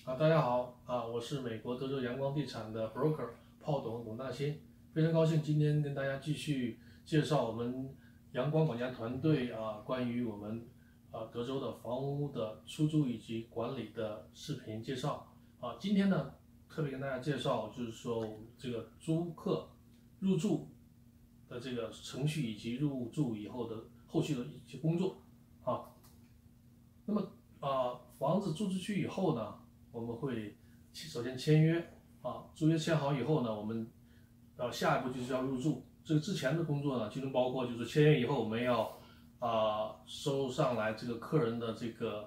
大家好我是美国德州阳光地产的 broker 炮董大新，非常高兴今天跟大家继续介绍我们阳光管家团队关于我们德州的房屋的出租以及管理的视频介绍今天呢特别跟大家介绍就是说这个租客入住的这个程序以及入住以后的后续的一些工作啊。那么房子租出去以后呢，我们会首先签约租约签好以后呢，我们下一步就是要入住。这个之前的工作呢，其中包括就是签约以后我们要收上来这个客人的这个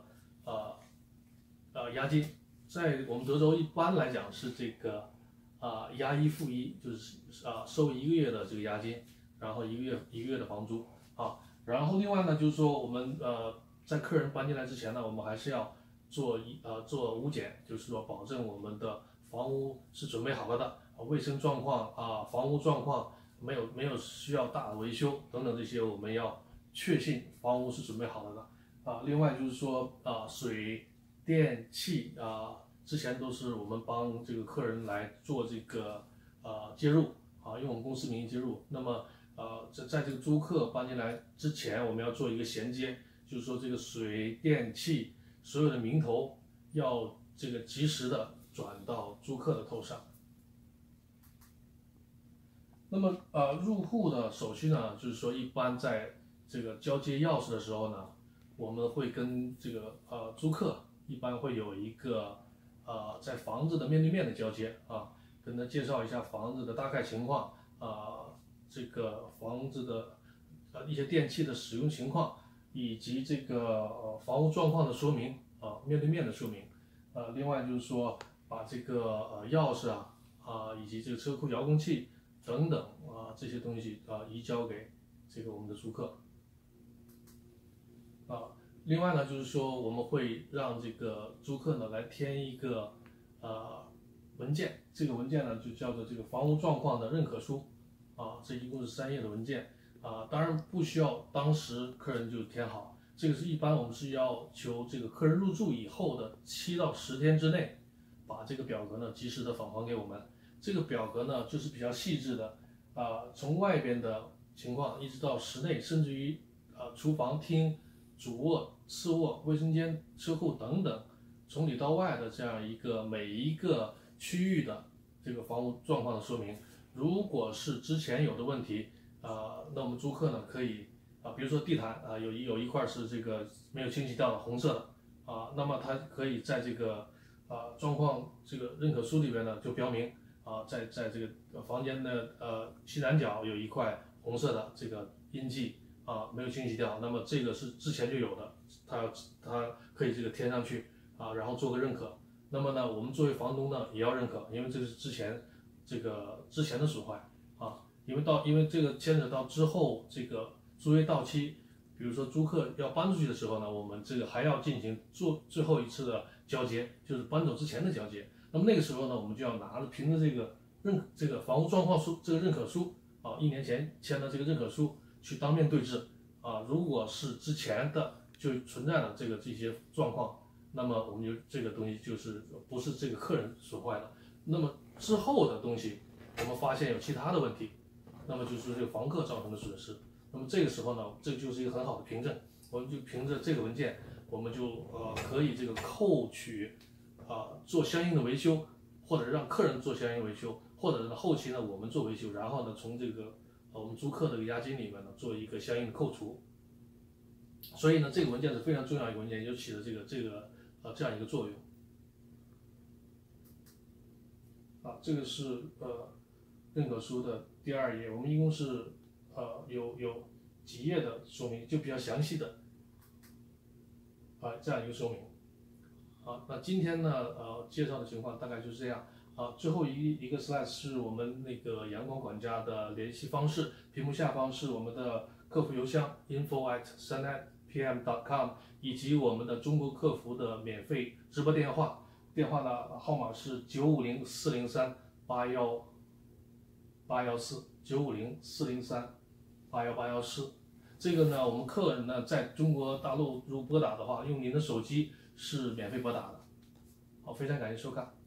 押金，在我们德州一般来讲是这个押一付一，就是收1个月的这个押金，然后一个月的房租然后另外呢就是说我们在客人搬进来之前呢，我们还是要做屋检，就是说保证我们的房屋是准备好了的，卫生状况房屋状况没有需要大的维修等等这些，我们要确信房屋是准备好了的另外就是说水电气之前都是我们帮这个客人来做这个接入用我们公司名义接入。那么在这个租客搬进来之前，我们要做一个衔接，就是说这个水电气所有的名头要这个及时的转到租客的头上。那么入户的手续呢，就是说一般在这个交接钥匙的时候呢，我们会跟这个租客一般会有一个在房子的面对面的交接跟他介绍一下房子的大概情况这个房子的一些电器的使用情况，以及这个房屋状况的说明面对面的说明另外就是说把这个钥匙以及这个车库遥控器等等这些东西移交给这个我们的租客另外呢就是说我们会让这个租客呢来填一个文件，这个文件呢就叫做这个房屋状况的认可书这一共是3页的文件当然不需要当时客人就填好，这个是一般我们是要求这个客人入住以后的7到10天之内，把这个表格呢及时的返还给我们。这个表格呢就是比较细致的从外边的情况一直到室内，甚至于厨房、厅、主卧、次卧、卫生间、车库等等，从里到外的这样一个每一个区域的这个房屋状况的说明。如果是之前有的问题那我们租客呢可以比如说地毯有一块是这个没有清洗掉的红色的那么他可以在这个状况这个认可书里边呢就标明在这个房间的西南角有一块红色的这个印记没有清洗掉，那么这个是之前就有的，他可以这个填上去然后做个认可。那么呢，我们作为房东呢也要认可，因为这个是之前的损坏因为这个牵扯到之后这个租约到期，比如说租客要搬出去的时候呢，我们这个还要进行做最后一次的交接，就是搬走之前的交接。那么那个时候呢，我们就要凭着这个房屋状况书这个认可书1年前签的这个认可书去当面对质如果是之前的就存在了这些状况，那么我们就这个东西就是不是这个客人损坏的，那么之后的东西我们发现有其他的问题，那么就是这个房客造成的损失。那么这个时候呢，这就是一个很好的凭证，我们就凭着这个文件，我们就可以这个扣取做相应的维修，或者让客人做相应的维修，或者呢后期呢我们做维修，然后呢从这个我们租客的押金里面呢做一个相应的扣除。所以呢，这个文件是非常重要的一个文件，就起了这样一个作用这个是认可书的第2页，我们一共是有几页的说明，就比较详细的这样一个说明那今天呢介绍的情况大概就是这样最后一个 slide 是我们那个阳光管家的联系方式，屏幕下方是我们的客服邮箱 info@sunlightpm.com 以及我们的中国客服的免费直播电话，电话的号码是950-403-81814 950-403-81814。这个呢，我们客人呢在中国大陆如拨打的话，用您的手机是免费拨打的。好， 非常感谢收看。